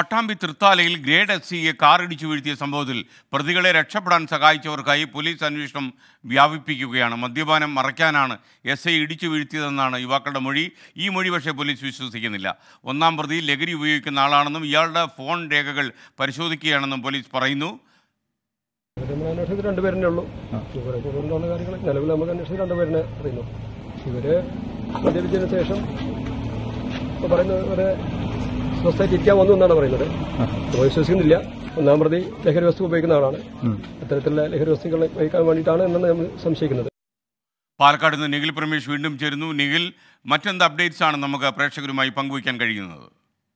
Pattambi തൃത്താലയിൽ grade എസ്.സിയെ കാറിടിച്ചു വീഴ്ത്തിയ സംഭവത്തിൽ പ്രതികളെ രക്ഷപ്പെടാൻ സഹായിച്ചവർക്കായി പോലീസ് അന്വേഷണം വ്യാപിപ്പിക്കുകയാണ്. മദ്യപാനം മറയ്ക്കാനാണ് എസ്.ഐ ഇടിച്ചു വീഴ്ത്തിയതെന്നാണ് യുവാക്കളുടെ മൊഴി. ഈ മൊഴി പക്ഷേ പോലീസ് വിശ്വസിക്കുന്നില്ല. ഒന്നാം പ്രതി ലഹരി ഉപയോഗിക്കുന്ന ആളാണെന്നും ഇയാളുടെ ഫോൺ രേഖകൾ പരിശോധിക്കുകയാണെന്നും പോലീസ് പറയുന്നു. രണ്ടുപേരെ ഉള്ളൂ. നിലവിൽ നമുക്ക് അന്വേഷിച്ച് രണ്ടുപേരെ അറിയുന്നു. ഇവര് മദ്യപിച്ചതിന് ശേഷം പറയുന്നത് സ്വസ്ഥമായിട്ട് ഇരിക്കാൻ വന്നു എന്നാണ് പറയുന്നത്. വിശ്വസിക്കുന്നില്ല. ഒന്നാം പ്രതി ലഹരി വസ്തു ഉപയോഗിക്കുന്ന ആളാണ്. അത്തരത്തിലുള്ള ലഹരി വസ്തുക്കൾ ഉപയോഗിക്കാൻ വേണ്ടിയിട്ടാണ് എന്നാണ് നമ്മൾ സംശയിക്കുന്നത്. പാലക്കാട് നിന്ന് നിഖിൽ പ്രമേഷ് വീണ്ടും ചേരുന്നു. നിഖിൽ, മറ്റെന്ത് അപ്ഡേറ്റ്സ് ആണ് നമുക്ക് പ്രേക്ഷകരുമായി പങ്കുവയ്ക്കാൻ കഴിയുന്നത്?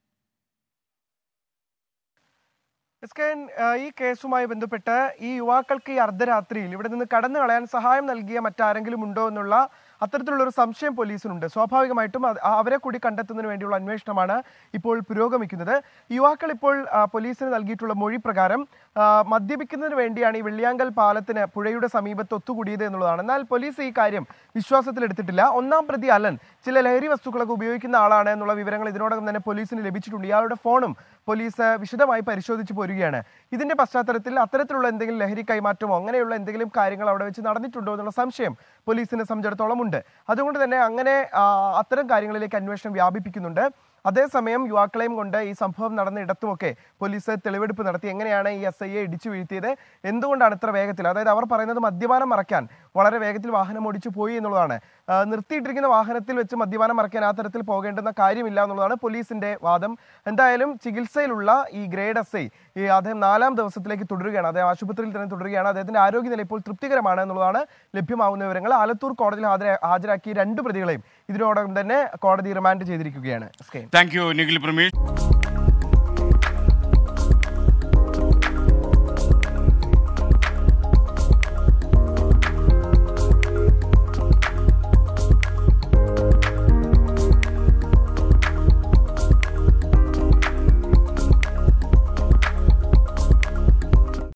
ഈ കേസുമായി ബന്ധപ്പെട്ട് ഈ യുവാക്കൾക്ക് ഈ അർദ്ധരാത്രിയിൽ ഇവിടെ നിന്ന് കടന്നു കളയാൻ സഹായം നൽകിയ മറ്റാരെങ്കിലും ഉണ്ടോ എന്നുള്ള അത്തരത്തിലുള്ളൊരു സംശയം പോലീസിനുണ്ട്. സ്വാഭാവികമായിട്ടും അവരെ കൂടി കണ്ടെത്തുന്നതിന് വേണ്ടിയുള്ള അന്വേഷണമാണ് ഇപ്പോൾ പുരോഗമിക്കുന്നത്. യുവാക്കൾ ഇപ്പോൾ പോലീസിന് നൽകിയിട്ടുള്ള മൊഴി പ്രകാരം മദ്യപിക്കുന്നതിന് വേണ്ടിയാണ് ഈ വെള്ളിയാങ്കൽ പാലത്തിന് പുഴയുടെ സമീപത്ത് ഒത്തുകൂടിയത് എന്നുള്ളതാണ്. എന്നാൽ പോലീസ് ഈ കാര്യം വിശ്വാസത്തിലെടുത്തിട്ടില്ല. ഒന്നാം പ്രതി അലൻ ചില ലഹരി വസ്തുക്കളൊക്കെ ഉപയോഗിക്കുന്ന ആളാണ് എന്നുള്ള വിവരങ്ങൾ ഇതിനോടകം തന്നെ പോലീസിന് ലഭിച്ചിട്ടുണ്ട്. ഇയാളുടെ ഫോണും പോലീസ് വിശദമായി പരിശോധിച്ച് പോരുകയാണ്. ഇതിന്റെ പശ്ചാത്തലത്തിൽ അത്തരത്തിലുള്ള എന്തെങ്കിലും ലഹരി കൈമാറ്റമോ അങ്ങനെയുള്ള എന്തെങ്കിലും കാര്യങ്ങൾ അവിടെ വെച്ച് നടന്നിട്ടുണ്ടോ എന്നുള്ള സംശയം പോലീസിനെ സംബന്ധിച്ചിടത്തോളം ഉണ്ട്. അതുകൊണ്ട് തന്നെ അങ്ങനെ അത്തരം കാര്യങ്ങളിലേക്ക് അന്വേഷണം വ്യാപിപ്പിക്കുന്നുണ്ട്. അതേസമയം യുവാക്കളെയും കൊണ്ട് ഈ സംഭവം നടന്ന ഇടത്തുമൊക്കെ പോലീസ് തെളിവെടുപ്പ് നടത്തി. എങ്ങനെയാണ് ഈ എസ്.ഐയെ ഇടിച്ചു വീഴ്ത്തിയത്, എന്തുകൊണ്ടാണ് ഇത്ര വേഗത്തിൽ, അതായത് അവർ പറയുന്നത് മദ്യപാനം മറയ്ക്കാൻ വളരെ വേഗത്തിൽ വാഹനം ഓടിച്ചു പോയി എന്നുള്ളതാണ്. നിർത്തിയിട്ടിരിക്കുന്ന വാഹനത്തിൽ വെച്ച് മദ്യപാനം മറയ്ക്കാൻ ആ തരത്തിൽ പോകേണ്ടുന്ന കാര്യമില്ല എന്നുള്ളതാണ് പോലീസിന്റെ വാദം. എന്തായാലും ചികിത്സയിലുള്ള ഈ ഗ്രേഡ് എസ്.ഐ അദ്ദേഹം 4ാം ദിവസത്തിലേക്ക് തുടരുകയാണ്. അദ്ദേഹം ആശുപത്രിയിൽ തന്നെ തുടരുകയാണ്. അദ്ദേഹത്തിന്റെ ആരോഗ്യനില ഇപ്പോൾ തൃപ്തികരമാണ് എന്നുള്ളതാണ് ലഭ്യമാവുന്ന വിവരങ്ങൾ. ആലത്തൂർ കോടതിയിൽ ഹാജരാക്കിയ 2 പ്രതികളെയും ഇതിനോടകം തന്നെ കോടതി റിമാൻഡ് ചെയ്തിരിക്കുകയാണ്. Thank you Nikhil Pramesh.